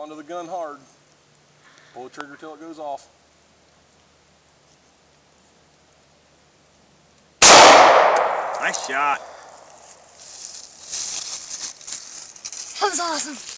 onto the gun hard. Pull the trigger till it goes off. Nice shot. That was awesome.